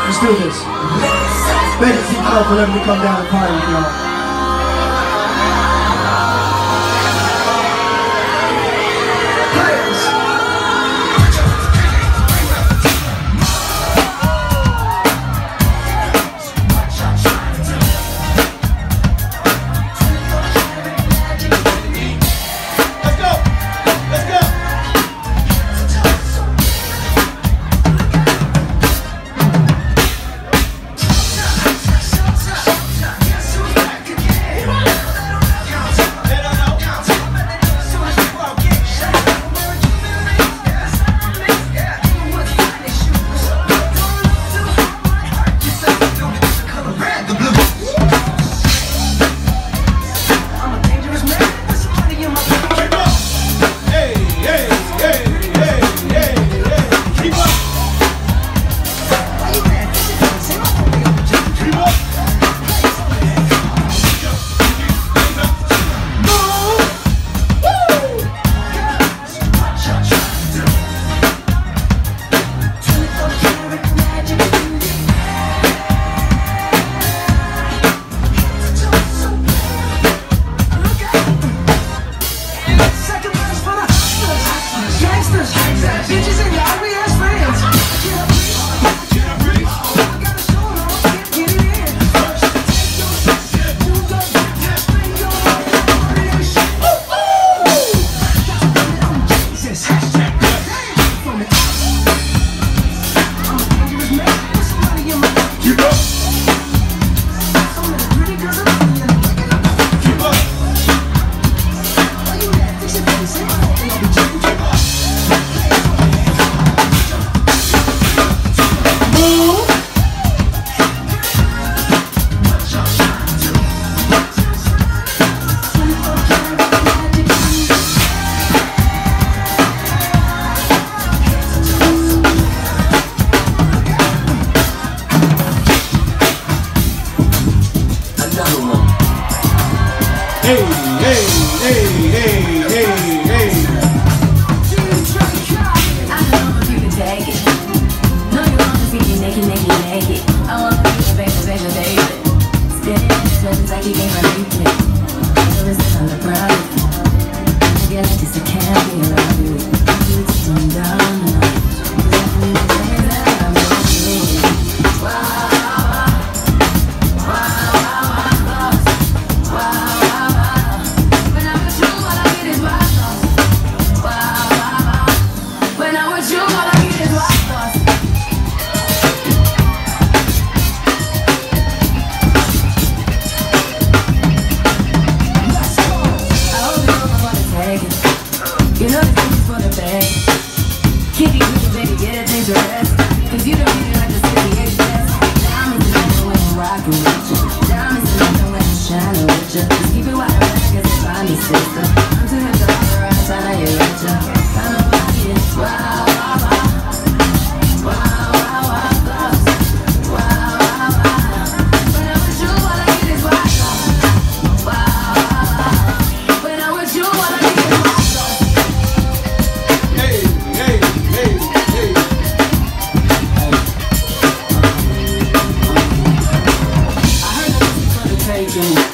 Let's do this. Thank you, T-Club, for letting me come down and party with y'all. Hey, hey, hey, hey, hey, hey. I don't know if you can take it. No, you want to see me naked. I want to be a baby. Spinning, like you can't relate it. So this is all a problem. I feel like this, I can't be around you. You just turn down the night. You know this thing is for the bag. Keep you with you, baby, get a thing to rest. Cause you don't need it like the city excess. Diamonds in the when I'm rockin' with you. Diamonds in the when I'm shining with you. Just keep it wide open, cause it's by me, sister. I'm too hip to hop around, trying to get with you. I know I get it. Wow, wow, wow. Wow, wow, wow, close. Wow, wow, wow. When I'm with you, all I get is wild thoughts. Wow, wow, wow. When I'm with you, all I get is wild thoughts. I heard that this is for the taking.